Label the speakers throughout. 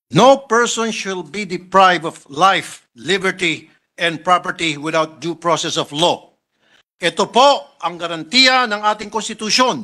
Speaker 1: No person shall be deprived of life, liberty, and property without due process of law. Ito po ang garantiya ng ating konstitusyon.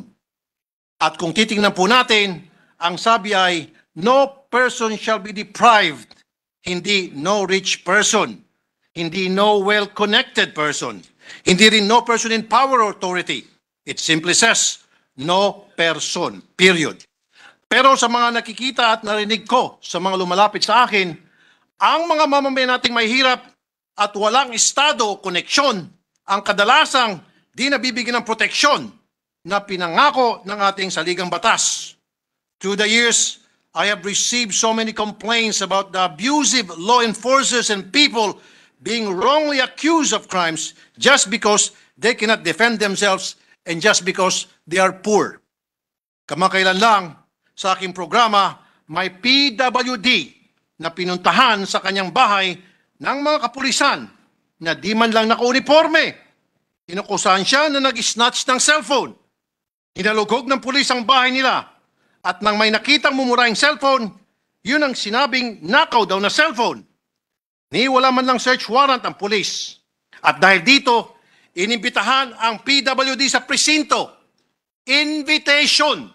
Speaker 1: At kung titingnan po natin, ang sabi ay, no person shall be deprived, hindi no rich person, hindi no well-connected person, hindi rin no person in power or authority. It simply says, no person, period. Pero sa mga nakikita at narinig ko sa mga lumalapit sa akin, ang mga mamamayan nating may hirap at walang estado o koneksyon ang kadalasang di nabibigyan ng proteksyon na pinangako ng ating saligang batas. Through the years, I have received so many complaints about the abusive law enforcers and people being wrongly accused of crimes just because they cannot defend themselves and just because they are poor. Kamakailan lang, sa aking programa, may PWD na pinuntahan sa kanyang bahay ng mga kapulisan na di man lang naka-uniforme. Inukusahan siya na nag-snatch ng cellphone. Hinalugog ng pulis ang bahay nila. At nang may nakitang mumurahing cellphone, yun ang sinabing nakaw daw na cellphone. Ni wala man lang search warrant ang pulis. At dahil dito, inimbitahan ang PWD sa presinto. Invitation.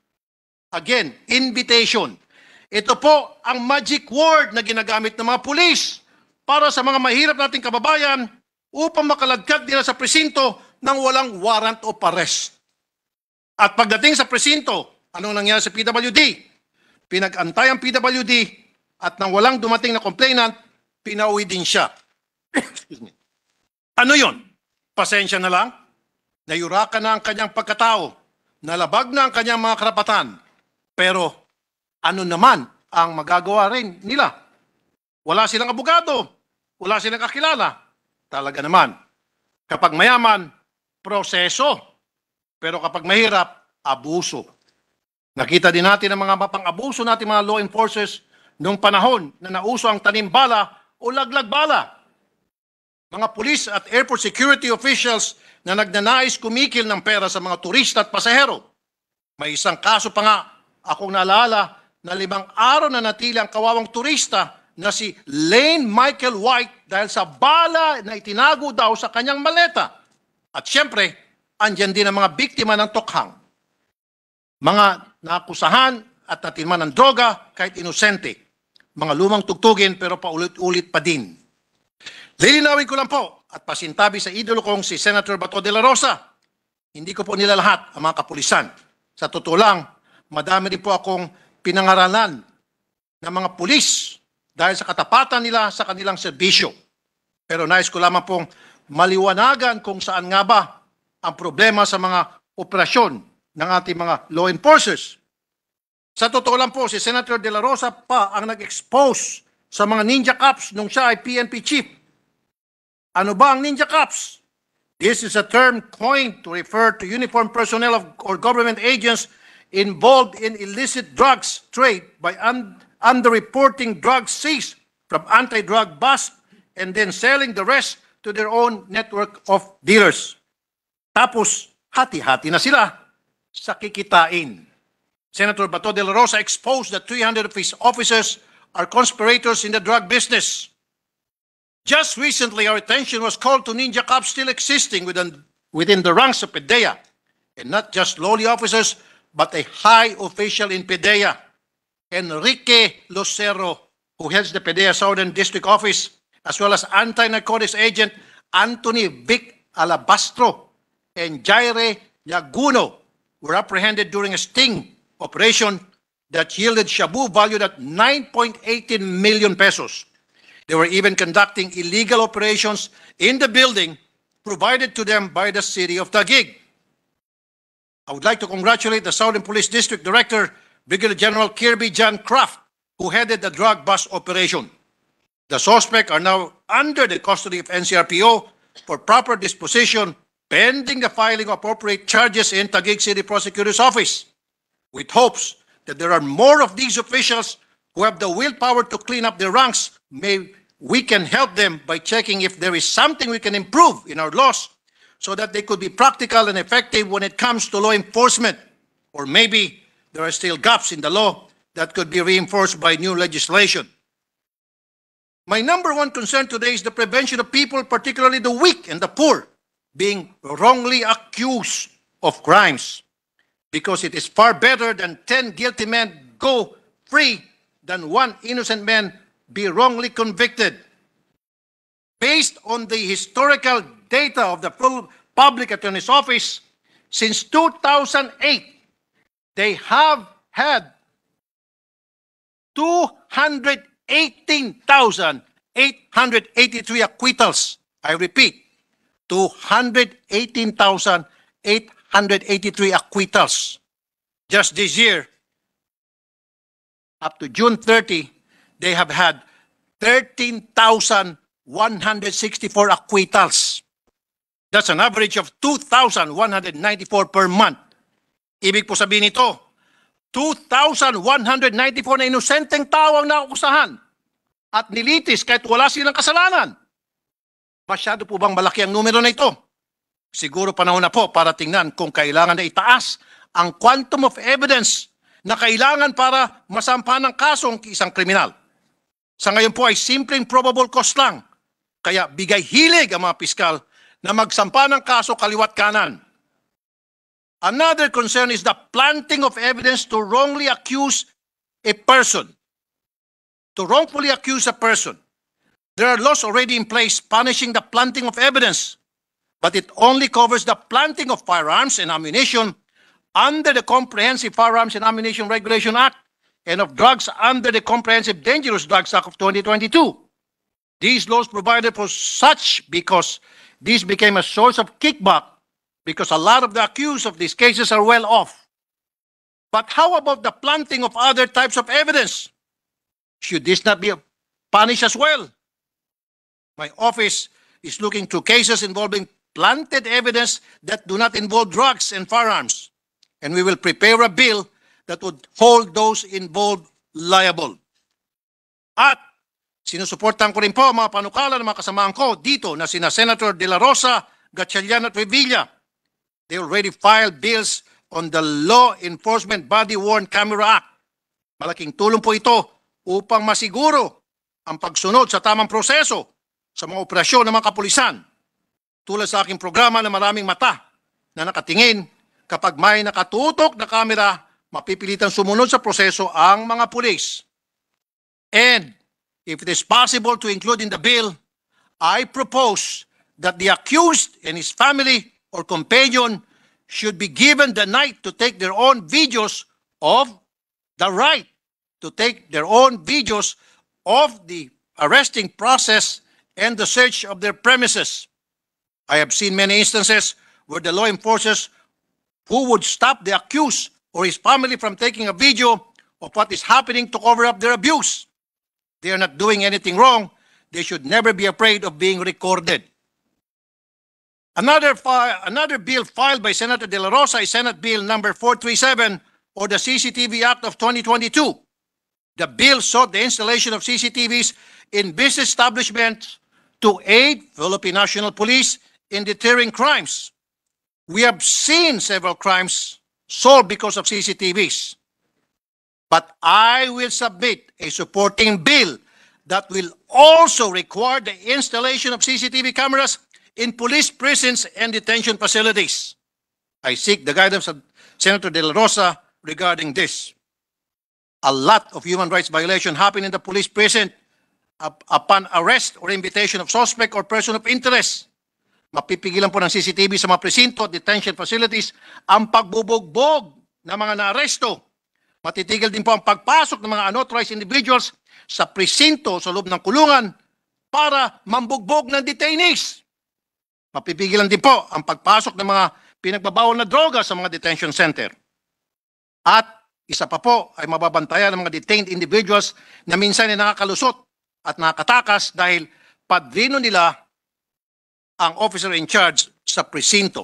Speaker 1: Again, invitation. Ito po ang magic word na ginagamit ng mga pulis para sa mga mahirap nating kababayan upang makaladkad nila sa presinto nang walang warrant of arrest. At pagdating sa presinto, anong nangyari sa PWD? Pinag-antay ang PWD at nang walang dumating na complainant, pinauwi din siya. Excuse me. Ano yon? Pasensya na lang? Nayurakan na ang kanyang pagkatao, nalabag na ang kanyang mga karapatan. Pero ano naman ang magagawa rin nila? Wala silang abogado, wala silang kakilala. Talaga naman, kapag mayaman, proseso. Pero kapag mahirap, abuso. Nakita din natin ang mga mapang-abuso natin mga law enforcers noong panahon na nauso ang tanim-bala o laglag-bala. Mga pulis at airport security officials na nagnanais kumikil ng pera sa mga turista at pasahero. May isang kaso pa nga akong naalala na 5 araw na natili ang kawawang turista na si Lane Michael White dahil sa bala na itinago daw sa kanyang maleta. At siyempre, andyan din ang mga biktima ng tokhang. Mga nakusahan at natirman ng droga kahit inosente. Mga lumang tugtugin pero paulit-ulit pa din. Lilinawin ko lang po at pasintabi sa idolo kong si Senator Bato de la Rosa. Hindi ko po nila lahat ang mga kapulisan. Sa totoo lang, madami din po akong pinangaralan ng mga pulis dahil sa katapatan nila sa kanilang serbisyo. Pero nais ko lamang pong maliwanagan kung saan nga ba ang problema sa mga operasyon ng ating mga law enforcers. Sa totoo lang po, si Senator De La Rosa pa ang nag-expose sa mga ninja cops nung siya ay PNP chief. Ano ba ang ninja cops? This is a term coined to refer to uniformed personnel or government agents involved in illicit drugs trade by underreporting drugs seized from anti-drug busts and then selling the rest to their own network of dealers. Tapos, hati-hati na sila sa kikitain. Senator Bato de la Rosa exposed that 300 of his officers are conspirators in the drug business. Just recently, our attention was called to ninja cops still existing within the ranks of PDEA, and not just lowly officers, but a high official in PDEA, Enrique Lucero, who heads the PDEA Southern District Office, as well as anti-narcotics agent Anthony Vic Alabastro and Jaire Laguno were apprehended during a sting operation that yielded shabu valued at 9.18 million pesos. They were even conducting illegal operations in the building provided to them by the city of Taguig. I would like to congratulate the Southern Police District Director, Brigadier General Kirby John Kraft, who headed the drug bust operation. The suspects are now under the custody of NCRPO for proper disposition pending the filing of appropriate charges in Taguig City Prosecutor's Office, with hopes that there are more of these officials who have the willpower to clean up their ranks. We can help them by checking if there is something we can improve in our laws so that they could be practical and effective when it comes to law enforcement. Or maybe there are still gaps in the law that could be reinforced by new legislation. My number one concern today is the prevention of people, particularly the weak and the poor, being wrongly accused of crimes, because it is far better than 10 guilty men go free than one innocent man be wrongly convicted. Based on the historical data of the Public Attorney's Office, since 2008, they have had 218,883 acquittals. I repeat, 218,883 acquittals. Just this year, up to June 30, they have had 13,164 acquittals. That's an average of 2,194 per month. Ibig po sabihin nito, 2,194 na inosenteng tao ang nakukusahan at nilitis kahit wala silang kasalanan. Masyado po bang malaki ang numero na ito? Siguro panahon na po para tingnan kung kailangan na itaas ang quantum of evidence na kailangan para masampahan ng kaso ang isang kriminal. Sa ngayon po ay simpleng probable cause lang. Kaya bigay hilig ang mga piskal na magsampa ng kaso kaliwat kanan. Another concern is the planting of evidence to wrongly accuse a person. To wrongfully accuse a person. There are laws already in place punishing the planting of evidence, but it only covers the planting of firearms and ammunition under the Comprehensive Firearms and Ammunition Regulation Act and of drugs under the Comprehensive Dangerous Drugs Act of 2022. These laws provided for such because this became a source of kickback because a lot of the accused of these cases are well off. But how about the planting of other types of evidence? Should this not be punished as well? My office is looking through cases involving planted evidence that do not involve drugs and firearms, and we will prepare a bill that would hold those involved liable. At sinusuportahan ko rin po ang mga panukala ng mga kasamahan ko dito na sina Senator De La Rosa, Gatchalian at Revilla. They already filed bills on the Law Enforcement Body-Worn Camera Act. Malaking tulong po ito upang masiguro ang pagsunod sa tamang proseso sa mga operasyon ng mga kapulisan. Tulad sa aking programa na maraming mata na nakatingin, kapag may nakatutok na kamera, mapipilitang sumunod sa proseso ang mga pulis. And if it is possible to include in the bill, I propose that the accused and his family or companion should be given the right to take their own videos of the arresting process and the search of their premises. I have seen many instances where the law enforcers who would stop the accused or his family from taking a video of what is happening to cover up their abuse. They are not doing anything wrong. They should never be afraid of being recorded. Another bill filed by Senator De La Rosa is Senate Bill number 437 or the CCTV Act of 2022. The bill sought the installation of CCTVs in business establishments to aid Philippine National Police in deterring crimes. We have seen several crimes solved because of CCTVs. But I will submit a supporting bill that will also require the installation of CCTV cameras in police prisons and detention facilities. I seek the guidance of Senator De La Rosa regarding this. A lot of human rights violations happen in the police prison upon arrest or invitation of suspect or person of interest. Mapipigilan po ng CCTV sa mga presinto at detention facilities ang pagbubugbog ng mga naaresto. Matitigil din po ang pagpasok ng mga unauthorized individuals sa presinto sa loob ng kulungan para mambugbog ng detainees. Mapipigilan din po ang pagpasok ng mga pinagbabawal na droga sa mga detention center. At isa pa po ay mababantayan ng mga detained individuals na minsan ay nakakalusot at nakatakas dahil padrino nila ang officer in charge sa presinto.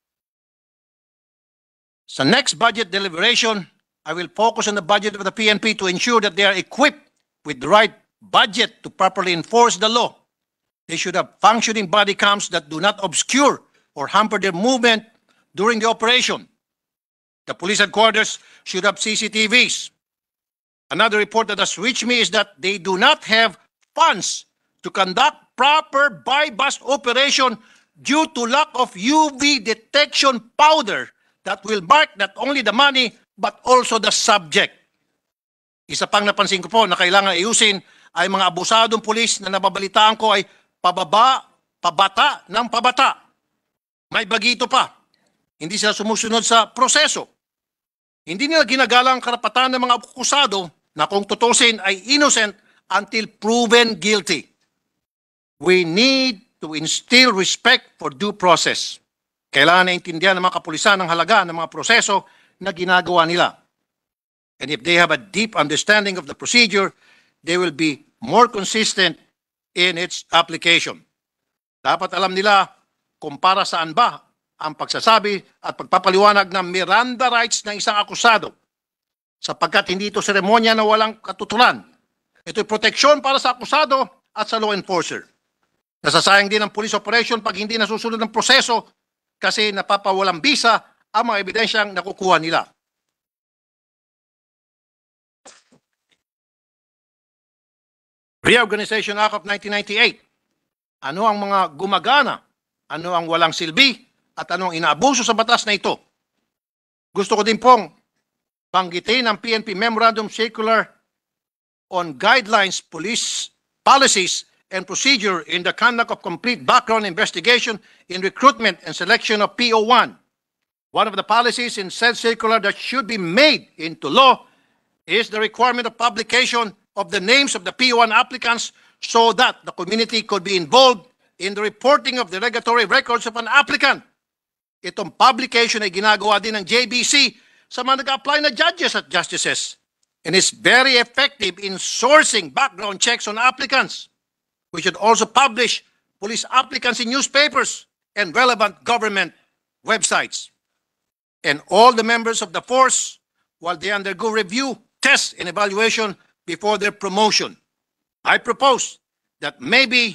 Speaker 1: Sa next budget deliberation, I will focus on the budget of the PNP to ensure that they are equipped with the right budget to properly enforce the law. They should have functioning body cams that do not obscure or hamper their movement during the operation. The police headquarters should have CCTVs. Another report that has reached me is that they do not have funds to conduct proper buy-bust operation due to lack of UV detection powder that will mark not only the money but also the subject. Isa pang napansin ko po na kailangan ayusin ay mga abusadong pulis na nababalitaan ko ay pabata ng pabata. May bagito pa. Hindi sila sumusunod sa proseso. Hindi nila ginagalang ang karapatan ng mga akusado na kung tutusin ay innocent until proven guilty. We need to instill respect for due process. Kailangan naintindihan ng mga kapulisan ang halaga ng mga proseso na ginagawa nila. And if they have a deep understanding of the procedure, they will be more consistent in its application. Dapat alam nila kung para saan ba ang pagsasabi at pagpapaliwanag ng Miranda rights ng isang akusado, sapagkat hindi ito seremonya na walang katutulan. Ito'y proteksyon para sa akusado at sa law enforcer. Nasasayang din ang police operation pag hindi nasusunod ang proseso kasi napapawalang bisa ang mga ebidensyang nakukuha nila. Reorganization Act of 1998. Ano ang mga gumagana? Ano ang walang silbi? At ano ang inaabuso sa batas na ito? Gusto ko din pong banggitin ang PNP Memorandum Circular on Guidelines, Police Policies, and Procedure in the Conduct of Complete Background Investigation in Recruitment and Selection of PO1. One of the policies in said circular that should be made into law is the requirement of publication of the names of the PO1 applicants so that the community could be involved in the reporting of the regulatory records of an applicant. Itong publication ay ginagawa din ng JBC sa mga nag-apply na judges at justices and is very effective in sourcing background checks on applicants. We should also publish police applicants in newspapers and relevant government websites. And all the members of the force, while they undergo review, test, and evaluation before their promotion. I propose that maybe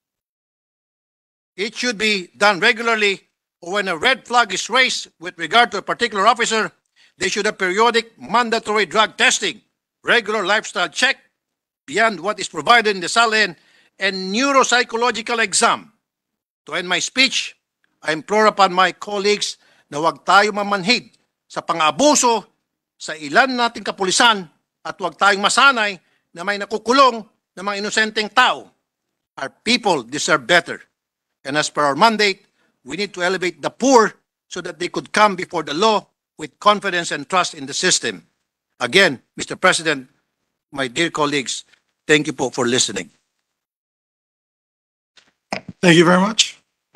Speaker 1: it should be done regularly, or when a red flag is raised with regard to a particular officer, they should have periodic mandatory drug testing, regular lifestyle check beyond what is provided in the SALN, and neuropsychological exam. To end my speech, I implore upon my colleagues na huwag tayo mamanhid sa pang-abuso sa ilan nating kapulisan at huwag tayong masanay na may nakukulong na mga inosenteng tao. Our people deserve better. And as per our mandate, we need to elevate the poor so that they could come before the law with confidence and trust in the system. Again, Mr. President, my dear colleagues, thank you po for listening.
Speaker 2: Thank you very much.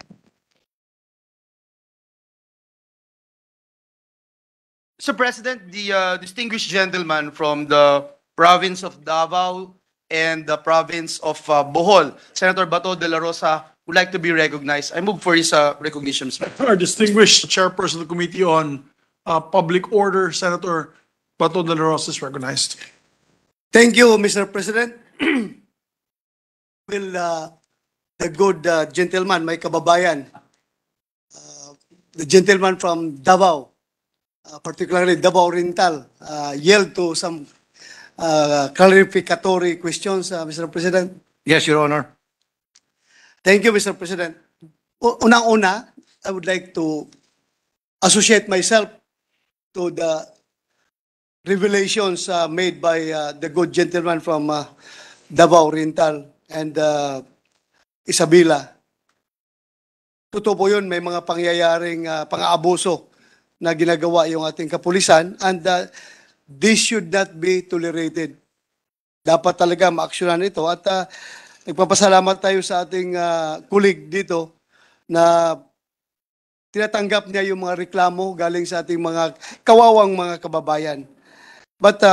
Speaker 3: Mr. President, the distinguished gentleman from the province of Davao and the province of Bohol, Senator Bato de la Rosa, would like to be recognized. I move for his recognition, Mr. President.
Speaker 2: Our distinguished chairperson of the Committee on Public Order, Senator Bato de la Rosa, is recognized.
Speaker 4: Thank you, Mr. President. Will the good gentleman, my kababayan, the gentleman from Davao, particularly Davao Oriental, yield to some clarificatory questions, Mr. President?
Speaker 1: Yes, Your Honor.
Speaker 4: Thank you, Mr. President. Unang-una, I would like to associate myself to the revelations made by the good gentleman from Davao Oriental and Isabela. Totoo po yun, may mga pangyayaring pang-aabuso na ginagawa yung ating kapulisan and this should not be tolerated. Dapat talaga maaksyonan ito at nagpapasalamat tayo sa ating kulig dito na tinatanggap niya yung mga reklamo galing sa ating mga kawawang mga kababayan. But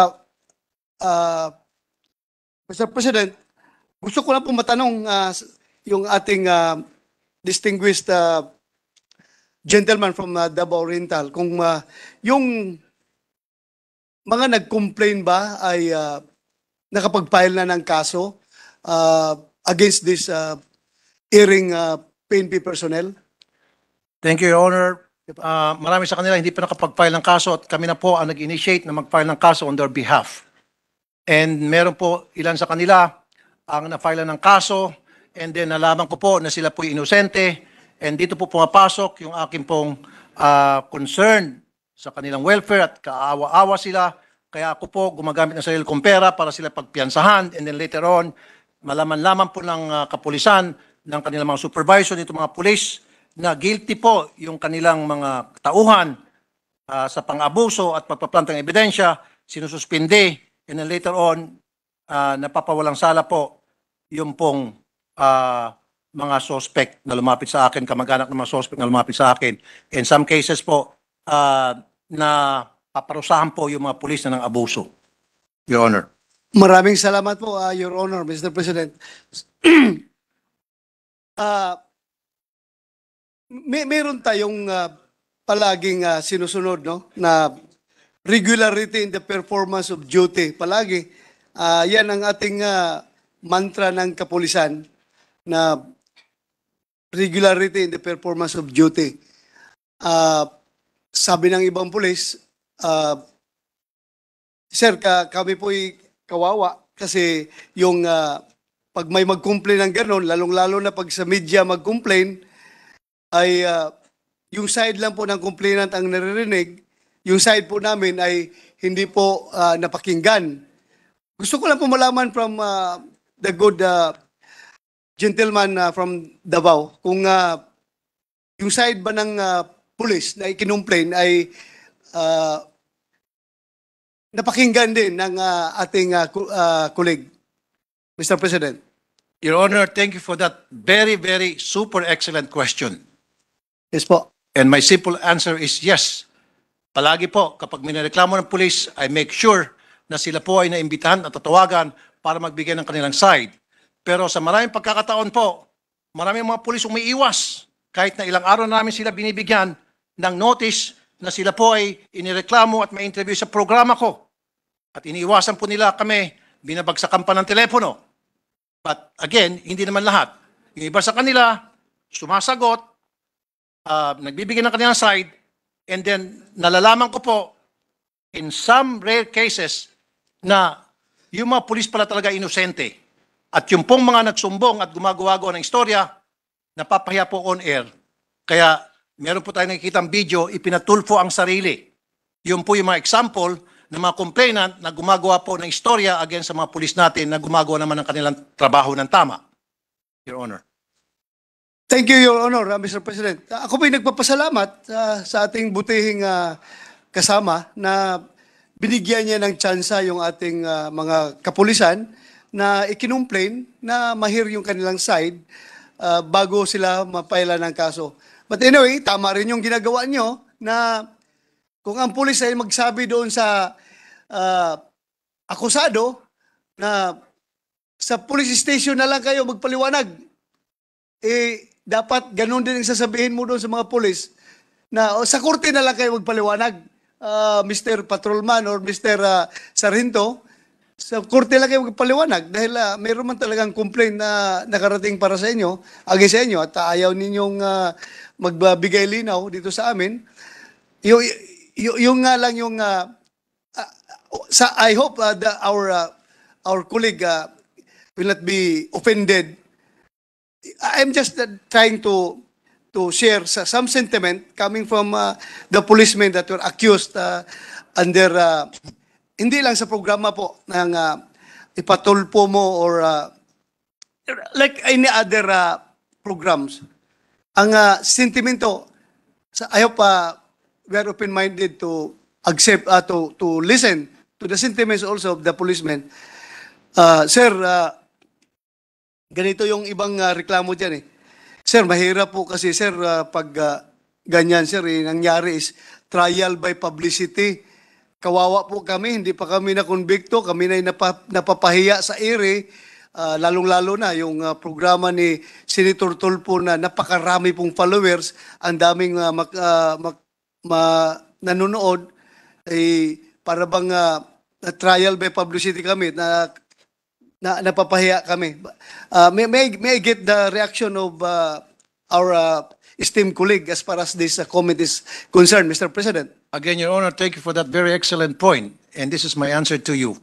Speaker 4: Mr. President, gusto ko lang po matanong yung ating distinguished gentleman from Davao Oriental kung yung mga nag-complain ba ay nakapag-file na ng kaso against this erring PNP personnel?
Speaker 1: Thank you, Your Honor. Marami sa kanila hindi pa nakapag-file ng kaso at kami na po ang nag-initiate na mag-file ng kaso on their behalf. And meron po ilan sa kanila ang na-file ng kaso, and then nalaman ko po na sila po inosente, and dito po pumapasok yung aking pong concern sa kanilang welfare at kaawa-awa sila. Kaya ako po gumagamit ng sarili kong pera para sila pagpiyansahan, and then later on, malaman-laman po ng kapulisan, ng kanilang mga supervisor, nito mga pulis, na guilty po yung kanilang mga tauhan sa pang-abuso at pagpaplantang ebidensya, sinususpinde, and then later on, napapawalang sala po yung pong mga suspect na lumapit sa akin, kamag-anak ng mga suspect na lumapit sa akin. In some cases po, na paparusahan po yung mga pulis na ng abuso. Your Honor.
Speaker 4: Maraming salamat po, Your Honor, Mr. President. Meron tayong palaging sinusunod, no, na regularity in the performance of duty. Palagi, yan ang ating mantra ng kapulisan, na regularity in the performance of duty. Sabi ng ibang pulis, sir, kami po'y kawawa kasi yung pag may mag-complain ng gano'n, lalong-lalo na pag sa media mag-complain, ay yung side lang po ng complainant ang naririnig, yung side po namin ay hindi po napakinggan. Gusto ko lang po malaman from the good gentleman from Davao, kung yung side ba ng police na ikinumplain ay napakinggan din ng ating colleague, Mr. President.
Speaker 1: Your Honor, thank you for that very, very super excellent question.
Speaker 4: Yes po.
Speaker 1: And my simple answer is yes. Palagi po, kapag may nireklamo ng pulis, I make sure na sila po ay naimbitahan at tatawagan para magbigay ng kanilang side. Pero sa maraming pagkakataon po, maraming mga pulis umiiwas. Kahit na ilang araw namin sila binibigyan ng notice na sila po ay inireklamo at may interview sa programa ko. At iniiwasan po nila kami, binabagsakan pa ng telepono. But again, hindi naman lahat. Yung iba sa kanila, sumasagot, nagbibigay ng kanilang side, and then nalalaman ko po, in some rare cases, na yung mga pulis pala talaga inosente. At yung pong mga nagsumbong at gumagawa ng istorya, napapahiya po on air. Kaya meron po tayo nakikitang video, ipinatulfo ang sarili. Yun po yung mga example ng mga complainant na gumagawa po ng istorya against sa mga pulis natin na gumagawa naman ng kanilang trabaho ng tama. Your Honor.
Speaker 4: Thank you, Your Honor, Mr. President. Ako po'y nagpapasalamat sa ating butihing kasama na binigyan niya ng tsansa yung ating mga kapulisan na ikinumplain na mahir yung kanilang side bago sila mapaila ng kaso. But anyway, tama rin yung ginagawa nyo na kung ang pulis ay magsabi doon sa akusado na sa police station na lang kayo magpaliwanag, dapat ganun din ang sasabihin mo doon sa mga pulis na sa korte na lang kayo magpaliwanag, Mr. Patrolman or Mr. Sargento, sa korte lang kayo magpaliwanag dahil mayroon man talagang complaint na nakarating para sa inyo, against sa inyo, at ayaw ninyong magbibigay linaw dito sa amin. Yung nga lang yung I hope that our colleague will not be offended. I'm just trying to share some sentiment coming from the policemen that were accused under hindi lang sa programa po ng ipatulpo mo or like any other programs. Ang sentimento, I hope we are open-minded to accept, to listen to the sentiments also of the policemen. Sir, ganito yung ibang reklamo dyan eh. Sir, mahirap po kasi sir, pag ganyan sir, nangyari is trial by publicity. Kawawa po kami, hindi pa kami na-convicto, kami na napapahiya sa ere, lalong-lalo na yung programa ni Senator Tulfo na napakarami pong followers, ang daming nanonood, para bang trial by publicity kami, na napapahiya kami. May I get the reaction of our esteemed colleague as far as this comment is concerned, Mr. President?
Speaker 1: Again, Your Honor, thank you for that very excellent point. And this is my answer to you.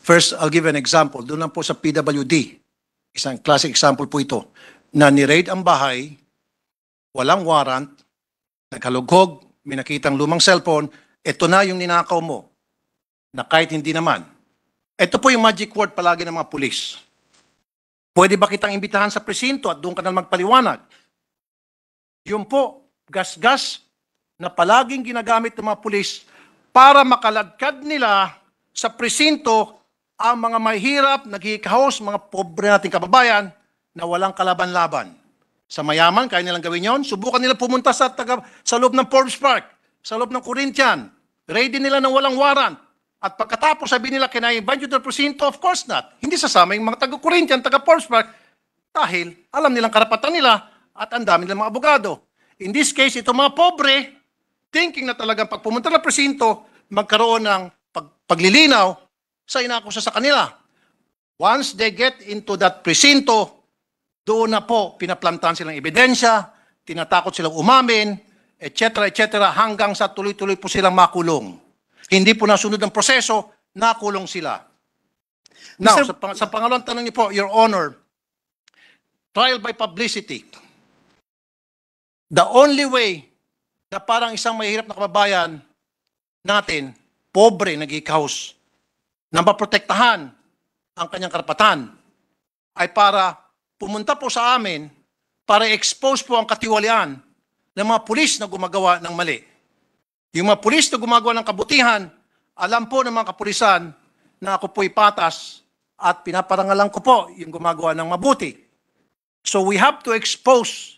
Speaker 1: First, I'll give an example. Doon lang po sa PWD. Isang classic example po ito. Na ni-raid ang bahay, walang warrant, naghalughog, may nakitang lumang cellphone, ito na yung ninakaw mo. Na kahit hindi naman. Ito po yung magic word palagi ng mga pulis. Pwede ba kitang imbitahan sa presinto at doon ka na magpaliwanag? Yun po, gas-gas na palaging ginagamit ng mga pulis para makaladkad nila sa presinto ang mga mahirap, naghihikahos, mga pobre nating kababayan na walang kalaban-laban. Sa mayaman, kaya nilang gawin yon. Subukan nila pumunta sa loob ng Forbes Park, sa loob ng Corinthian. Ready nila ng walang warrant. At pagkatapos sabi nila, can I invite you to the presinto? Of course not. Hindi sasama yung mga taga-Corinthian, taga-Forbes Park, dahil alam nilang karapatan nila at ang dami nilang mga abogado. In this case, itong mga pobre, thinking na talagang pag pumunta ng presinto, magkaroon ng paglilinaw sa inakusa sa kanila. Once they get into that presinto, doon na po pinaplantan silang ebidensya, tinatakot silang umamin, etc. hanggang sa tuloy-tuloy po silang makulong. Hindi po nasunod ang proseso, nakulong sila. Now, sa pangalawang tanong niyo po, Your Honor, trial by publicity. The only way na parang isang mahirap na kababayan natin, pobre, nag-i-house, na maprotektahan ang kanyang karapatan ay para pumunta po sa amin para expose po ang katiwalian ng mga pulis na gumagawa ng mali. Yung mga pulis na gumagawa ng kabutihan, alam po ng mga kapulisan na ako po'y patas at pinaparangalan ko po yung gumagawa ng mabuti. So we have to expose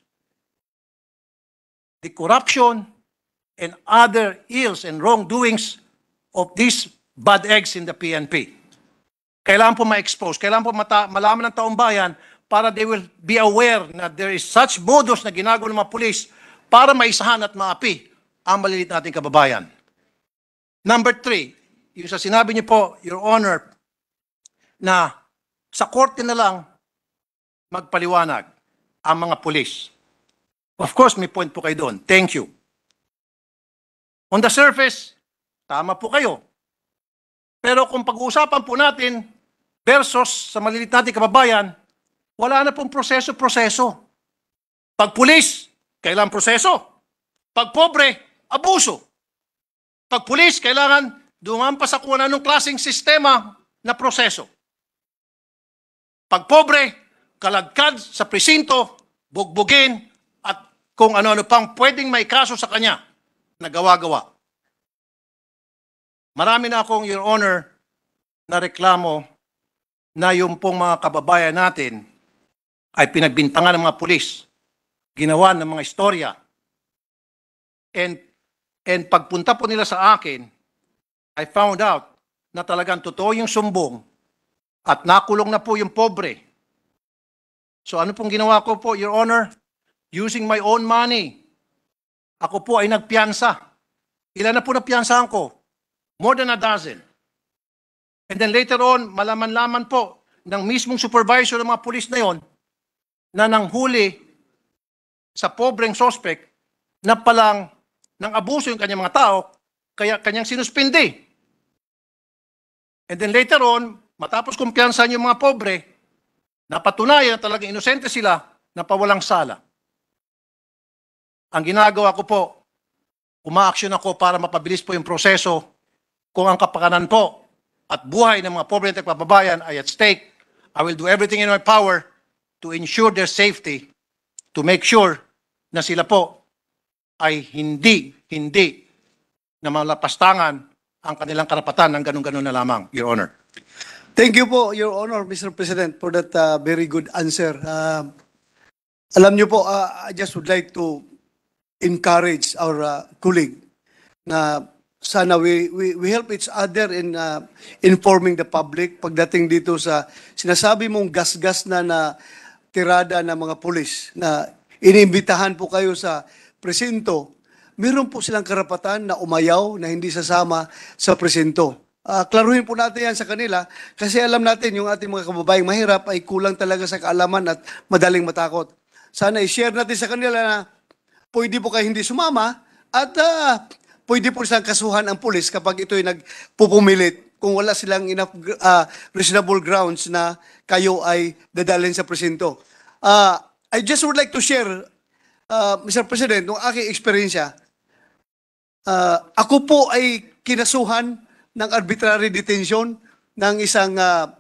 Speaker 1: the corruption and other ills and wrongdoings of these bad eggs in the PNP. Kailangan po ma-expose, kailangan po malaman ng taong bayan para they will be aware na there is such modus na ginagawa ng mga pulis para maisahan at maapi ang malilit nating kababayan. Number 3, yung sa sinabi niyo po, Your Honor, na sa korte na lang magpaliwanag ang mga pulis. Of course, may point po kayo doon. Thank you. On the surface, tama po kayo. Pero kung pag-uusapan po natin versus sa malilit nating kababayan, wala na pong proseso-proseso. Pag pulis, kailangan proseso. Pag pobre, abuso. Pag pulis, kailangan dumampas sa kung anong klaseng sistema na proseso. Pag pobre, kaladkad sa presinto, bugbugin, at kung ano-ano pang pwedeng may kaso sa kanya na gawa-gawa. Marami na akong, Your Honor, na reklamo na yung pong mga kababayan natin ay pinagbintangan ng mga pulis, ginawa ng mga istorya. And pagpunta po nila sa akin, I found out na talagang totoo yung sumbong at nakulong na po yung pobre. So ano pong ginawa ko po, Your Honor? Using my own money. Ako po ay nagpiyansa. Ilan na po napiyansahan ko? More than a dozen. And then later on, malaman-laman po ng mismong supervisor ng mga pulis na yon na nanghuli sa pobreng suspect na palang nang abuso yung kanyang mga tao, kaya kanyang sinuspindi. And then later on, matapos kumpiyansahan yung mga pobre, napatunayan na talagang inosente sila na pawalang sala. Ang ginagawa ko po, uma-action ako para mapabilis po yung proseso kung ang kapakanan po at buhay ng mga pobre at kababayan ay at stake. I will do everything in my power to ensure their safety, to make sure na sila po ay hindi na malapastangan ang kanilang karapatan ng ganun-ganun na lamang, Your Honor.
Speaker 4: Thank you po, Your Honor, Mr. President, for that very good answer. Alam niyo po, I just would like to encourage our colleague na sana we help each other in informing the public pagdating dito sa sinasabi mong gas-gas na tirada ng mga pulis na iniimbitahan po kayo sa presinto. Meron po silang karapatan na umayaw na hindi sasama sa presinto. Klaruhin po natin yan sa kanila kasi alam natin yung ating mga kababayang mahirap ay kulang talaga sa kaalaman at madaling matakot. Sana i-share natin sa kanila na pwede po kayo hindi sumama at pwede po silang kasuhan ang pulis kapag ito'y nagpupumilit kung wala silang enough reasonable grounds na kayo ay dadalhin sa presinto. I just would like to share, Mr. President, nung aking eksperyensya. Ako po ay kinasuhan ng arbitrary detention ng isang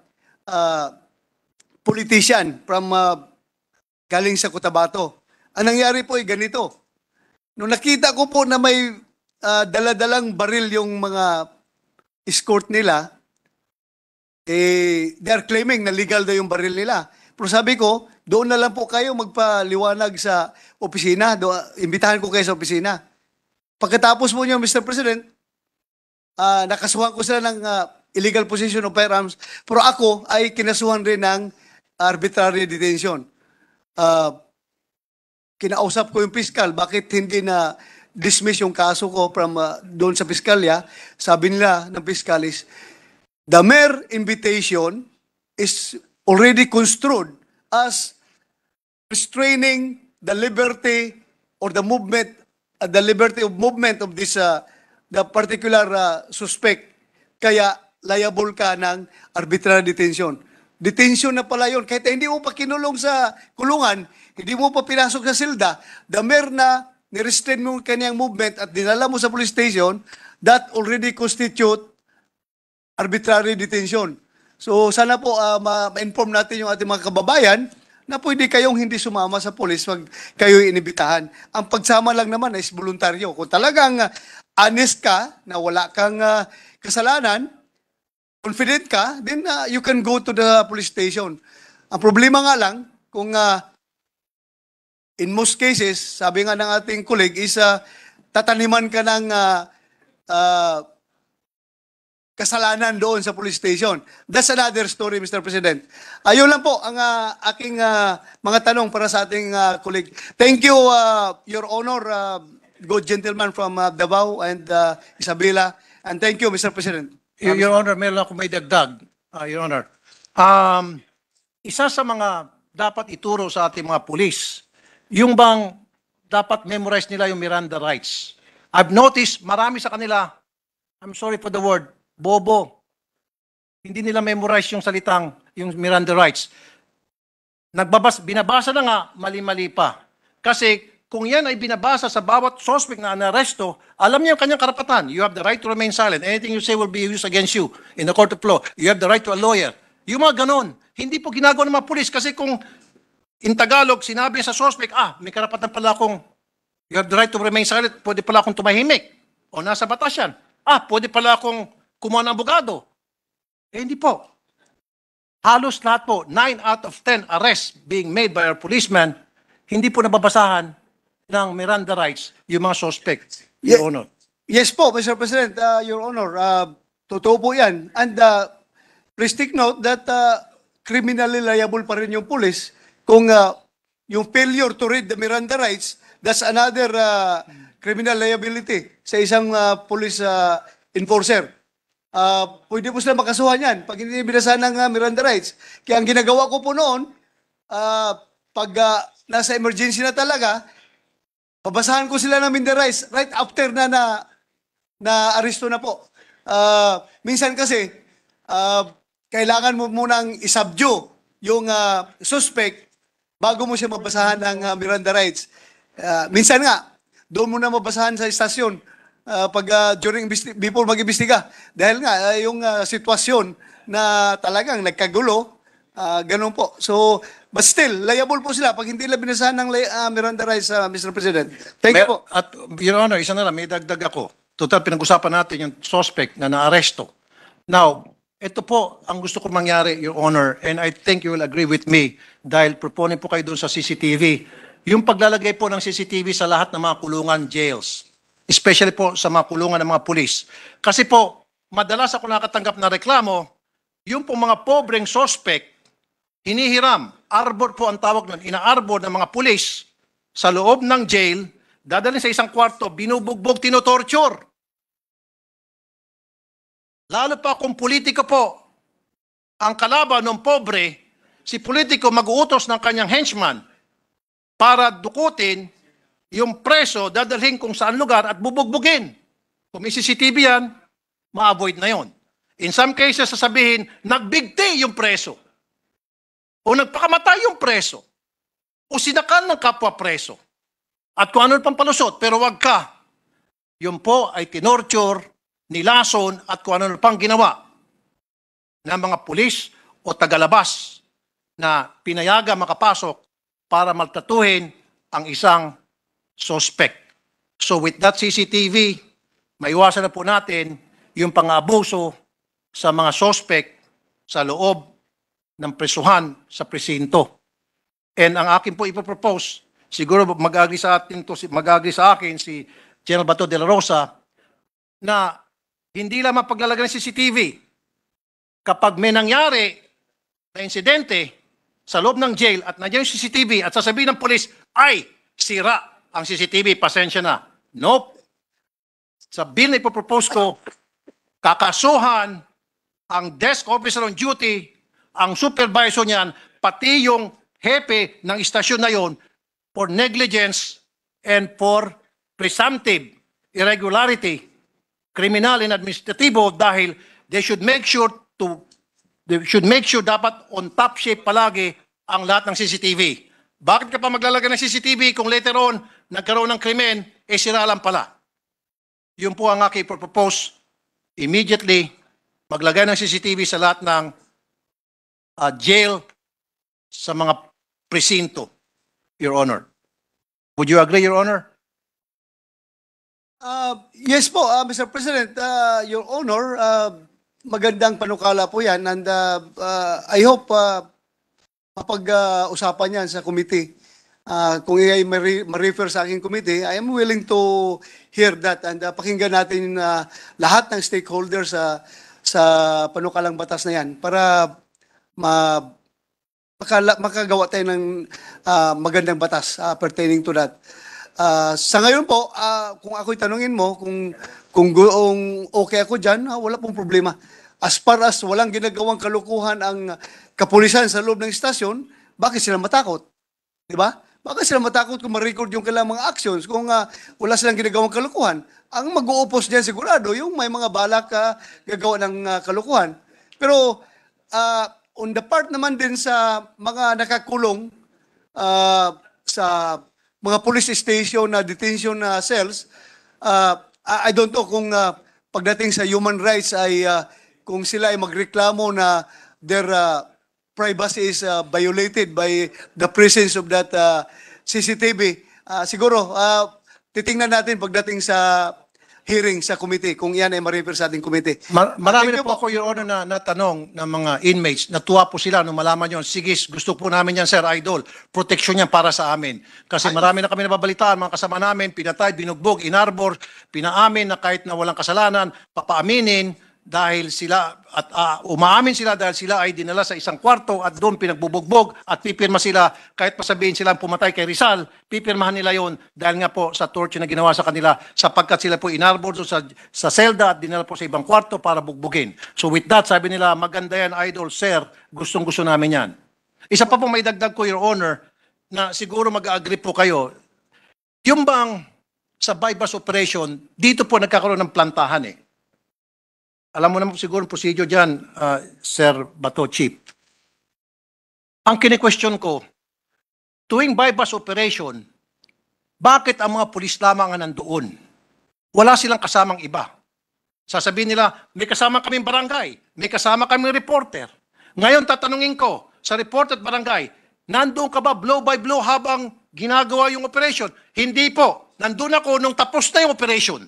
Speaker 4: politician from galing sa Cotabato. Ang nangyari po ay ganito. Nung nakita ko po na may daladalang baril yung mga escort nila, they are claiming na legal daw yung baril nila. Pero sabi ko, doon na lang po kayo magpaliwanag sa opisina. Imbitahan ko kayo sa opisina. Pagkatapos po niyo, Mr. President, nakasuhan ko sila ng illegal possession of firearms. Pero ako ay kinasuhan rin ng arbitrary detention. Kinausap ko yung piskal, bakit hindi na dismiss yung kaso ko from doon sa piskalya. Sabi nila ng piskalis, the mere invitation is already construed as restraining the liberty or the movement, the liberty of movement of this the particular suspect. Kaya liable ka ng arbitrary detention. Detention na pala yun. Kahit hindi mo pa kinulong sa kulungan, hindi mo pa pinasok sa silda, the mere na nirestrain mo kanyang movement at dinala mo sa police station, that already constitute arbitrary detention. So sana po ma-inform natin yung ating mga kababayan na pwede kayong hindi sumama sa police pag kayo inibitahan. Ang pagsama lang naman is voluntaryo. Kung talagang honest ka na wala kang kasalanan, confident ka, then you can go to the police station. Ang problema nga lang, kung in most cases, sabi nga ng ating colleague, is tataniman ka ng kasalanan doon sa police station. That's another story, Mr. President. Ayun lang po ang aking mga tanong para sa ating colleague. Thank you, Your Honor, good gentleman from Davao and Isabela. And thank you, Mr. President.
Speaker 1: Your Honor, meron ako may dagdag, Your Honor. Isa sa mga dapat ituro sa ating mga pulis, yung bang dapat memorize nila yung Miranda rights. I've noticed marami sa kanila, I'm sorry for the word, bobo. Hindi nila memorize yung salitang, yung Miranda rights. Binabasa na nga, mali-mali pa. Kasi kung yan ay binabasa sa bawat suspect na anaresto, alam niya yung kanyang karapatan. You have the right to remain silent. Anything you say will be used against you in the court of law. You have the right to a lawyer. Yung mga ganon, hindi po ginagawa ng mga pulis kasi kung in Tagalog, sinabi sa suspect, may karapatan pala akong, you have the right to remain silent, pwede pala akong tumahimik. O nasa batas yan. Pwede pala akong kumuha ng abogado. Hindi po. Halos lahat po, 9 out of 10 arrests being made by our policemen, hindi po nababasahan ng Miranda rights yung mga suspect, Your Honor.
Speaker 4: Yes po, Mr. President, Your Honor. Totoo po yan. And please take note that criminally liable pa rin yung police kung yung failure to read the Miranda rights, that's another criminal liability sa isang police enforcer. Pwede po sila makasuhan yan pag hindi binasahan ng Miranda rights. Kaya ang ginagawa ko po noon, pag nasa emergency na talaga, babasahan ko sila ng Miranda rights right after na aresto na po. Minsan kasi, kailangan mo munang isubdue yung suspect bago mo siya mabasahan ng Miranda rights. Minsan nga, doon mo na mabasahan sa istasyon before mag-imbestiga. Dahil nga, yung sitwasyon na talagang nagkagulo, ganun po. So, but still, liable po sila pag hindi nila binasahan ng Miranda rights, Mr. President. Thank you po.
Speaker 1: At Your Honor, isa na lang, may dagdag ako. Total, pinag-usapan natin yung suspect na naaresto. Now, ito po ang gusto ko mangyari, Your Honor, and I think you will agree with me dahil proponin po kayo doon sa CCTV. Yung paglalagay po ng CCTV sa lahat ng mga kulungan, jails, especially po sa mga kulungan ng mga pulis. Kasi po, madalas ako nakatanggap na reklamo, yung po mga pobreng suspect, hinihiram, arbor po ang tawag nun, ina-arbor ng mga pulis sa loob ng jail, dadalhin sa isang kwarto, binubugbog, tinotorture. Lalo pa kung politiko po, ang kalaban ng pobre, si politiko mag-uutos ng kanyang henchman para dukutin yung preso, dadalhin kung saan lugar at bubugbugin. Kung may CCTV yan, ma-avoid na yon. In some cases, sasabihin, nagbigti yung preso. O nagpakamatay yung preso. O sinakal ng kapwa preso. At kung ano pang palusot, pero wag ka. Yun po ay tinorture, nilason, at kung ano pang ginawa ng mga pulis o tagalabas na pinayaga makapasok para maltatuhin ang isang suspect. So with that CCTV, maiwasan na po natin yung pang-abuso sa mga suspect sa loob ng presuhan sa presinto. And ang akin po ipopropose, siguro mag-agree sa akin si General Bato de la Rosa na hindi lang mapaglalagay ng CCTV. Kapag may nangyari na insidente sa loob ng jail at nandiyan yung CCTV at sasabihin ng polis, ay, sira ang CCTV, pasensya na. Nope. Sa bill na ipopropose ko, kakasuhan ang desk officer on duty, ang supervisor niyan, pati yung hepe ng istasyon na yon for negligence and for presumptive irregularity, criminal and administrativo, dahil they should make sure dapat on top shape palagi ang lahat ng CCTV. Bakit ka pa maglalagay ng CCTV kung later on nagkaroon ng krimen, sira lang pala? Yun po ang aking propose. Immediately, maglagay ng CCTV sa lahat ng jail sa mga presinto, Your Honor. Would you agree, Your Honor?
Speaker 4: Yes po, Mr. President, Your Honor, magandang panukala po yan, and I hope mapag-usapan yan sa committee. Kung i ma-refer sa aking committee, I am willing to hear that, and pakinggan natin lahat ng stakeholders sa panukalang batas na yan para makagawa tayo ng magandang batas pertaining to that. Sa ngayon po, kung ako'y tanungin mo, kung okay ako dyan, wala pong problema. As far as walang ginagawang kalukuhan ang kapulisan sa loob ng istasyon, bakit sila matakot? Di ba? Bakit sila matakot kung ma-record yung kailang mga actions kung wala silang ginagawang kalukuhan? Ang mag-uupos diyan sigurado yung may mga balak gagawa ng kalukuhan. Pero on the part naman din sa mga nakakulong sa mga police station na detention cells, I don't know kung pagdating sa human rights ay kung sila ay magreklamo na their privacy is violated by the presence of that CCTV. Siguro, titingnan natin pagdating sa hearing sa committee kung yan ay ma-refer sa ating committee.
Speaker 1: Marami na po ako, Your Honor, na tanong ng mga inmates. Natuwa po sila nung malaman yun. Sige, gusto po namin yan, Sir Idol. Proteksyon yan para sa amin. Kasi marami na kami nababalitaan, mga kasama namin, pinatay, binugbog, inarbor, pinaamin na kahit na walang kasalanan, papaaminin dahil sila, at umaamin sila dahil sila ay dinala sa isang kwarto at doon pinagbubugbog at pipirma sila, kahit pasabihin sila pumatay kay Rizal, pipirmahan nila yon dahil nga po sa torture na ginawa sa kanila sapagkat sila po inarbor sa selda at dinala po sa ibang kwarto para bugbugin. So with that, sabi nila, maganda yan, Idol, Sir, gustong-gusto namin yan. Isa pa po may dagdag ko, Your Honor, na siguro mag-agree po kayo, yung bang sa bypass operation, dito po nagkakaroon ng plantahan eh. Alam mo naman siguro ang procedure dyan, Sir Bato, Chief. Ang kine-question ko, tuwing bypass operation, bakit ang mga pulis lamang ang nandoon? Wala silang kasamang iba. Sasabihin nila, may kasama kaming barangay, may kasama kaming reporter. Ngayon tatanungin ko, sa reporter at barangay, nandoon ka ba blow by blow habang ginagawa yung operation? Hindi po. Nandun ako nung tapos na yung operation.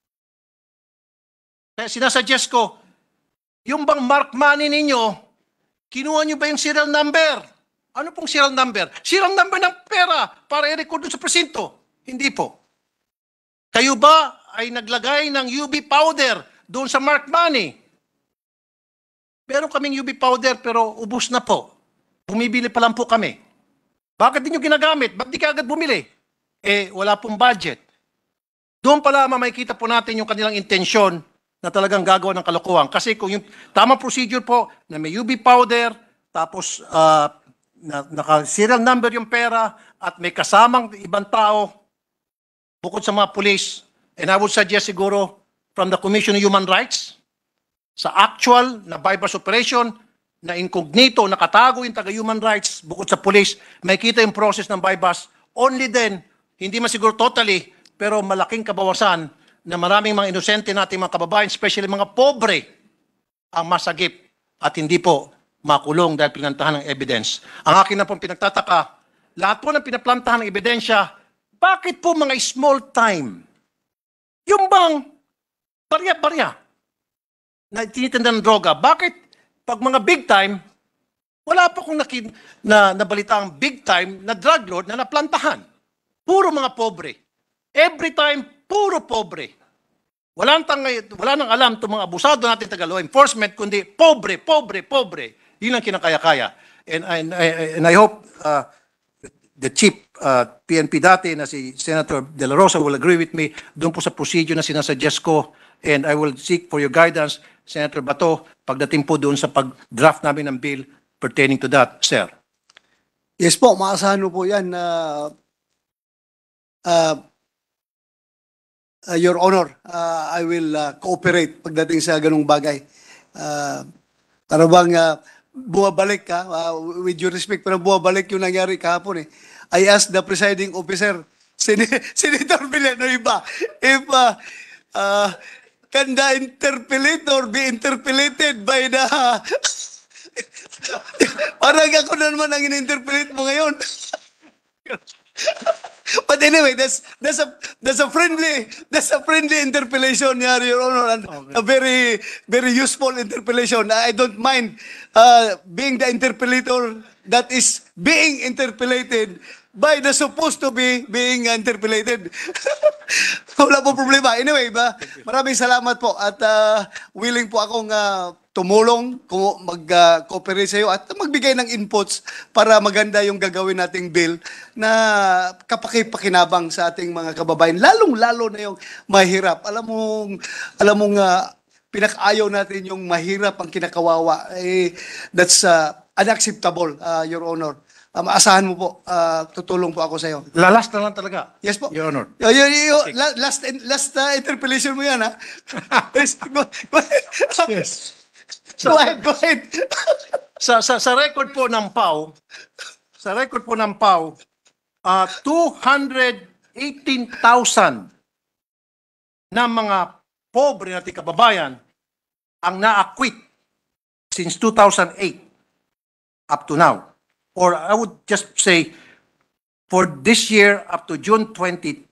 Speaker 1: Kaya sinasuggest ko, yung bang mark money ninyo, kinuha nyo ba yung serial number? Ano pong serial number? Serial number ng pera para i-record sa presinto. Hindi po. Kayo ba ay naglagay ng UV powder doon sa mark money? Meron kaming UV powder pero ubos na po. Bumibili pa lang po kami. Bakit din nyo ginagamit? Ba't di ka agad bumili? Wala pong budget. Doon pala makikita po natin yung kanilang intensyon na talagang gagawa ng kalokohan. Kasi kung yung tamang procedure po na may UV powder, tapos naka-serial number yung pera at may kasamang ibang tao bukod sa mga police, and I would suggest siguro from the Commission on Human Rights, sa actual na bypass operation na incognito, nakatago yung taga-human rights bukod sa police, may kita yung process ng bypass. Only then, hindi man siguro totally, pero malaking kabawasan na maraming mga inosente nating mga kababayan, especially mga pobre, ang masagip at hindi po makulong dahil pinantahan ng evidence. Ang akin na pong pinagtataka, lahat po ng pinaplantahan ng ebidensya, bakit po mga small time? Yung bang barya-barya na tinitinda ng droga, bakit pag mga big time, wala pa akong nabalita ang big time na drug lord na naplantahan. Puro mga pobre. Every time, puro pobre. Wala nang alam itong mga abusado natin taga law enforcement, kundi pobre, pobre, pobre. Yun ang kinakaya-kaya. And I hope the chief PNP dati na si Senator De La Rosa will agree with me doon po sa procedure na sinasuggest ko, and I will seek for your guidance, Senator Bato, pagdating po doon sa pag-draft namin ng bill pertaining to that, sir.
Speaker 4: Yes po, maasahan mo po yan, Your Honor. I will cooperate pagdating sa ganung bagay. Para bang bumabalik ka, with your respect, pero bumabalik yung nangyari kahapon eh. I asked the presiding officer, Senator Villanueva, if can the interpellator be interpellated by the... Parang ako na naman ang in-interpellate mo ngayon. But anyway, that's a friendly interpellation, Your Honor, and a very very useful interpellation. I don't mind being the interpellator that is being interpellated by the supposed to be being interpellated. Wala po problema. Anyway, maraming salamat po at willing po akong tumulong, mag-cooperate sa iyo at magbigay ng inputs para maganda yung gagawin nating bill na kapakipakinabang sa ating mga kababayan, lalong-lalo na yung mahirap. Alam mong pinakaayaw natin yung mahirap ang kinakawawa. That's unacceptable, Your Honor. Maasahan mo po, tutulong po ako sa iyo.
Speaker 1: Lalas na lang talaga.
Speaker 4: Yes po.
Speaker 1: Your Honor.
Speaker 4: Last interpellation mo yan, ha? Go ahead.
Speaker 1: Yes.
Speaker 4: Go ahead.
Speaker 1: Sa record po ng PAO, 218,000 na mga pobre nating kababayan ang na-acquit since 2008 up to now. Or I would just say, for this year up to June 30,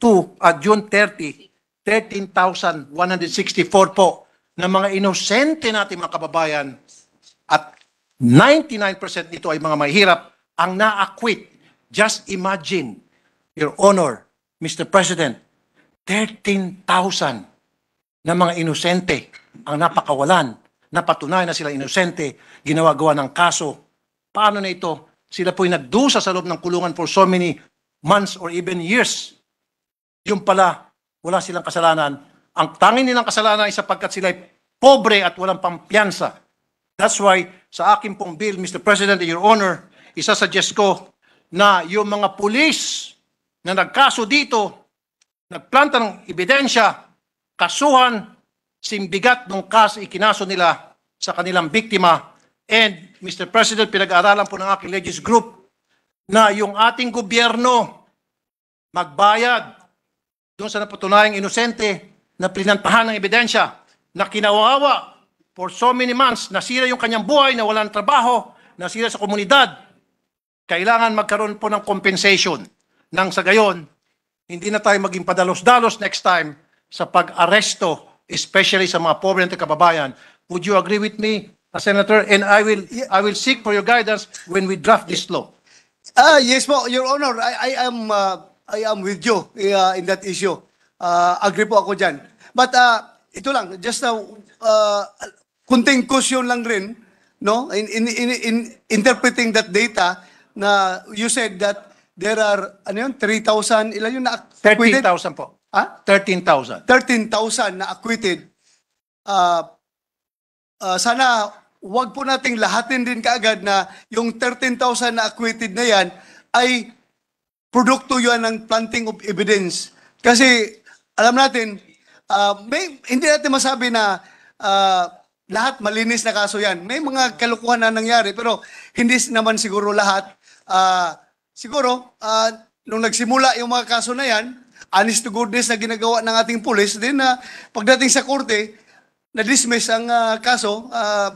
Speaker 1: 13,164 po na mga inosente natin mga kababayan at 99% nito ay mga mahirap ang na-acquit. Just imagine, Your Honor, Mr. President, 13,000 na mga inosente ang napakawalan, napatunayan na sila inosente, ginawa-gawa ng kaso. Paano na ito? Sila po'y nagdusa sa loob ng kulungan for so many months or even years. Yung pala, wala silang kasalanan. Ang tanging nilang kasalanan ay sapagkat sila'y pobre at walang pampiyansa. That's why, sa akin pong bill, Mr. President, Your Honor, isasuggest ko na yung mga pulis na nagkaso dito, nagplanta ng ebidensya, kasuhan, simbigat ng kaso ikinaso nila sa kanilang biktima. And, Mr. President, pinag-aaralan po ng aking Legis Group na yung ating gobyerno magbayad doon sa napatunayang inosente na pinantahan ng ebidensya na kinawawa for so many months, nasira yung kanyang buhay, na walang trabaho, nasira sa komunidad. Kailangan magkaroon po ng compensation nang sa gayon, hindi na tayo maging padalos-dalos next time sa pag-aresto, especially sa mga pobre nating kababayan. Would you agree with me, Senator? And I will seek for your guidance when we draft this law.
Speaker 4: Yes po, Your Honor. I am with you in that issue. Agree po ako dyan. But ito lang, just kunting caution lang rin, no? In interpreting that data, na you said that there are 3,000, ilan yung na-acquitted?
Speaker 1: 13,000 po.
Speaker 4: Ha?
Speaker 1: 13,000.
Speaker 4: 13,000 na acquitted. Sana wag po nating lahatin din kaagad na yung 13,000 na acquitted na yan ay produkto yan ng planting of evidence. Kasi alam natin, hindi natin masabi na lahat malinis na kaso yan. May mga kalukuhan na nangyari, pero hindi naman siguro lahat. Siguro, nung nagsimula yung mga kaso na yan, honest to goodness na ginagawa ng ating pulis, then pagdating sa korte, na-dismiss ang kaso,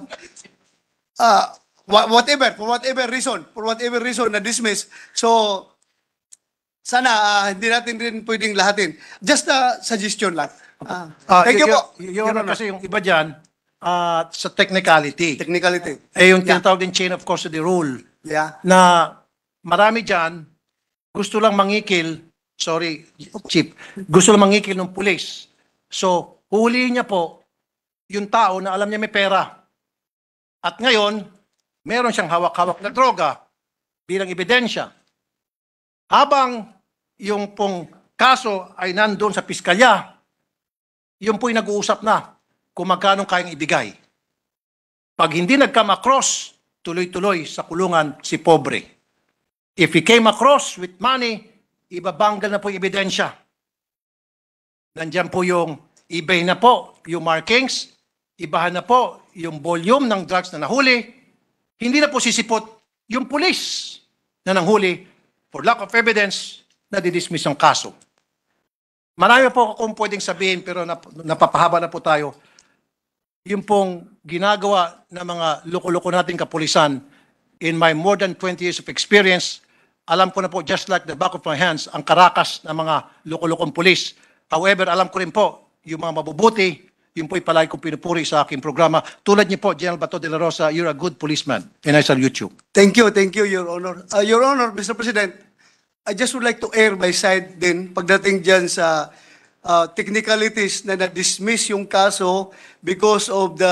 Speaker 4: for whatever reason, na-dismiss. So, sana hindi natin rin pwedeng lahatin. Just a suggestion lang. Thank you po.
Speaker 1: Your Honor, kasi yung iba dyan, sa technicality.
Speaker 4: Technicality.
Speaker 1: Yung tinatawag din chain of custody rule,
Speaker 4: Yeah.
Speaker 1: na marami dyan, gusto lang mangikil, sorry, Chief, gusto lang mangikil ng pulis. So, huhulihin niya po yung tao na alam niya may pera. At ngayon, meron siyang hawak-hawak na droga bilang ebidensya. Habang yung pong kaso ay nandoon sa piskalya, yung po'y nag-uusap na kung magkano kayang ibigay. Pag hindi nag-come across, tuloy-tuloy sa kulungan si pobre. If he came across with money, ibabanggal na po yung ebidensya. Nandiyan po yung eBay na po, yung markings, ibahan na po yung volume ng drugs na nahuli, hindi na po sisipot yung pulis na nanghuli for lack of evidence na didismiss ang kaso. Marami po akong pwedeng sabihin pero napapahaba na po tayo. Yung pong ginagawa ng mga loko-loko nating kapulisan, in my more than 20 years of experience, alam ko na po just like the back of my hands ang karakas ng mga loko-lokong pulis. However, alam ko rin po yung mga mabubuti, yung po'y palagi kong pinupuri sa aking programa. Tulad niyo po, General Bato de la Rosa, you're a good policeman and I salute you.
Speaker 4: Thank you, Your Honor. Your Honor, Mr. President, I just would like to air my side din pagdating dyan sa technicalities na na-dismiss yung kaso because of the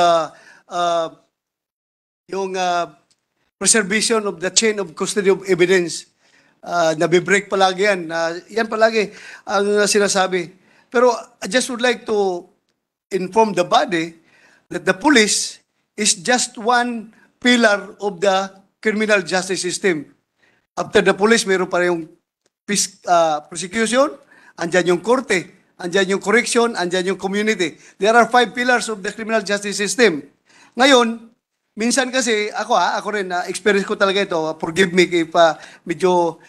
Speaker 4: preservation of the chain of custody of evidence. Nabibreak palagi yan. Yan palagi ang sinasabi. Pero I just would like to inform the body that the police is just one pillar of the criminal justice system. After the police, mayroon pa yung prosecution, andyan yung korte, andyan yung correction, andyan yung community. There are 5 pillars of the criminal justice system. Ngayon, minsan kasi, ako rin, experience ko talaga ito, forgive me if medyo,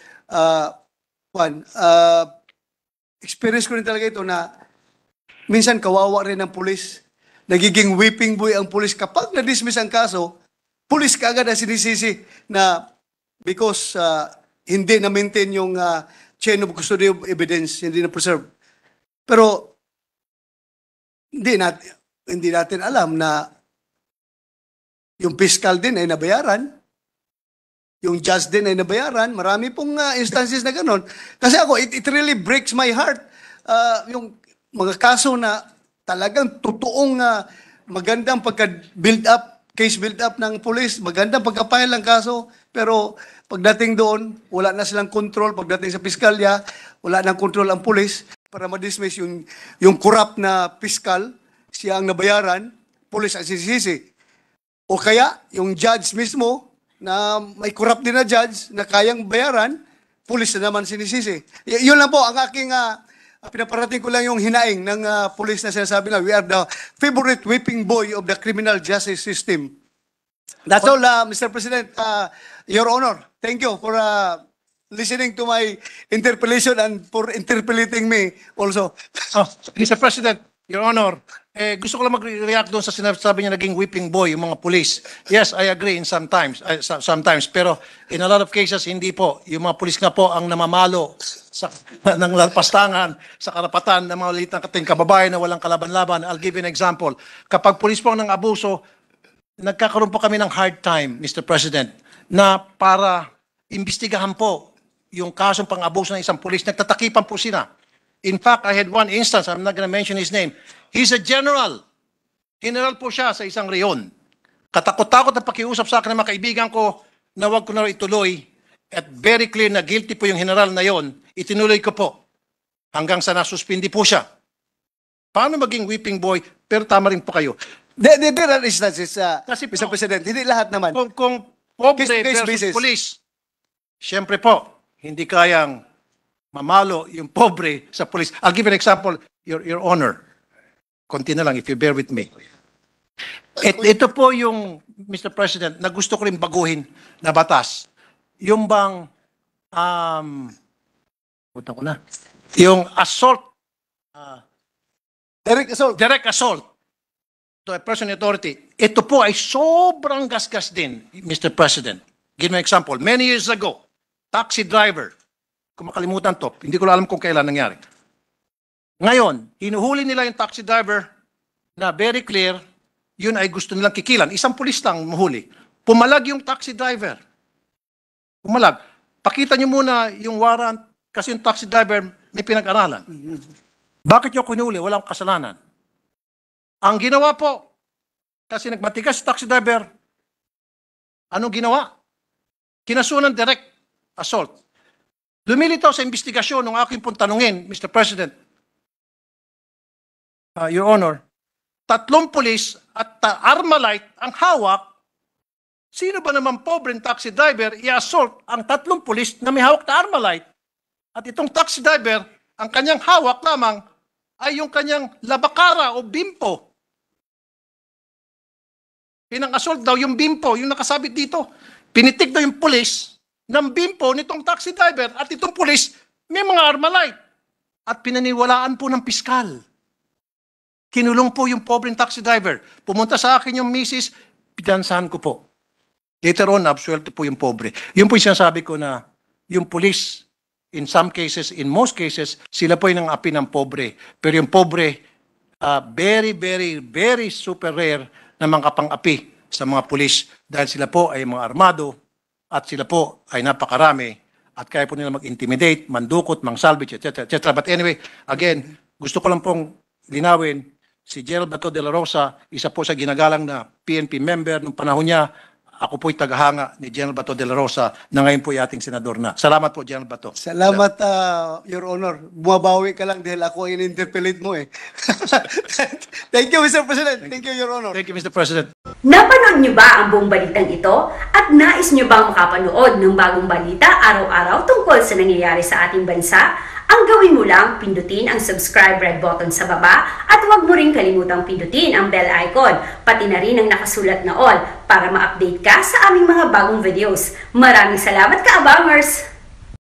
Speaker 4: experience ko rin talaga ito na minsan kawawa rin ang pulis. Nagiging whipping boy ang pulis. Kapag na-dismiss ang kaso, pulis kaagad ang sinisisi na because hindi na-maintain yung chain of custody of evidence, hindi na-preserve. Pero hindi natin alam na yung fiscal din ay nabayaran, yung judge din ay nabayaran. Marami pong instances na gano'n. Kasi ako, it really breaks my heart. Yung mga kaso na talagang totoong magandang pagka-build up, case build up ng police, magandang pagka-file ng kaso, pero pagdating doon, wala na silang control. Pagdating sa piskalya, wala nang control ang police para ma-dismiss yung corrupt na piskal, siya ang nabayaran, police ang sisisi. O kaya, yung judge mismo, na may corrupt din na judge, na kayang bayaran, police na naman sinisisi. Yun lang po ang aking pinaparating ko lang yung hinaing ng police na sinasabi na we are the favorite whipping boy of the criminal justice system. That's all, Mr. President. Your Honor, thank you for listening to my interpellation and for interpellating me also.
Speaker 1: Mr. President, Your Honor, gusto ko lang mag-react doon sa sinasabi niya naging whipping boy, yung mga police. Yes, I agree in sometimes, pero in a lot of cases, hindi po. Yung mga police nga po ang namamalo ng pastangan sa karapatan ng mga liit na kating kababayan na walang kalaban-laban. I'll give you an example. Kapag police po ang nang abuso, nagkakaroon po kami ng hard time, Mr. President, na para imbestigahan po yung kasong pang-abuso ng isang police. Nagtatakipan po sila. In fact, I had one instance, I'm not gonna mention his name. He's a general. General po siya sa isang reyon. Katakot-takot na pakiusap sa akin ng mga kaibigan ko na wag ko na ituloy. At very clear na guilty po yung general na yon. Itinuloy ko po. Hanggang sa nasuspindi po siya. Paano maging whipping boy? Pero tama rin po kayo.
Speaker 4: There are instances,
Speaker 1: Kasi
Speaker 4: Mr.
Speaker 1: po,
Speaker 4: President, hindi lahat naman.
Speaker 1: Kung pobre
Speaker 4: Case
Speaker 1: versus
Speaker 4: basis.
Speaker 1: police, siyempre po, hindi kayang mamalo yung pobre sa police. I'll give an example, Your Honor. Konti na lang if you bear with me. Ito po yung, Mr. President, na gusto ko rin baguhin na batas. Yung bang, puta ko na, yung assault, direct assault to a person in authority. Ito po ay sobrang gasgas din, Mr. President. Give me an example. Many years ago, taxi driver, kung makalimutan to, hindi ko alam kung kailan nangyari. Ngayon, hinuhuli nila yung taxi driver na very clear, yun ay gusto nilang kikilan. Isang pulis lang mahuli. Pumalag yung taxi driver. Pumalag. Pakita niyo muna yung warrant kasi yung taxi driver may pinag-aralan. Bakit niyo kinuli? Walang kasalanan. Ang ginawa po, kasi nagmatigas si taxi driver, anong ginawa? Kinasunan direct assault. Lumilitaw sa investigasyon ng aking pong tanungin, Mr. President, Your Honor, 3 pulis at Armalite ang hawak. Sino ba naman pobreng taxi driver i-assault ang 3 pulis na may hawak na Armalite? At itong taxi driver, ang kanyang hawak lamang ay yung kanyang labakara o bimpo. Pinang-assault daw yung bimpo, yung nakasabit dito. Pinitik daw yung pulis ng bimpo nitong taxi driver at itong pulis may mga Armalite. At pinaniwalaan po ng piskal. Kinulong po yung pobreng taxi driver. Pumunta sa akin yung misis, pinansahan ko po. Later on, absuelto po yung pobre. Yun po yung sinasabi ko na yung police, in some cases, in most cases, sila po yung api ng pobre. Pero yung pobre, very, very, very super rare na mga kapang-api sa mga police dahil sila po ay mga armado at sila po ay napakarami at kaya po nila mag-intimidate, mandukot, mang-salvage, etc. etc. But anyway, again, gusto ko lang pong linawin, si Gerald Bato de la Rosa, isa po sa ginagalang na PNP member nung panahon niya. Ako po'y tagahanga ni General Bato de la Rosa na ngayon po ay ating senador na. Salamat po, General Bato.
Speaker 4: Salamat, Your Honor. Bumabawi ka lang dahil ako in-interpellate mo eh. Thank you, Mr. President. Thank you, Your Honor.
Speaker 1: Thank you, Mr. President.
Speaker 5: Napanood niyo ba ang buong balitang ito? At nais niyo bang makapanood ng bagong balita araw-araw tungkol sa nangyayari sa ating bansa? Ang gawin mo lang, pindutin ang subscribe red button sa baba at huwag mo rin kalimutang pindutin ang bell icon, pati na rin ang nakasulat na all para ma-update ka sa aming mga bagong videos. Maraming salamat ka-abangers!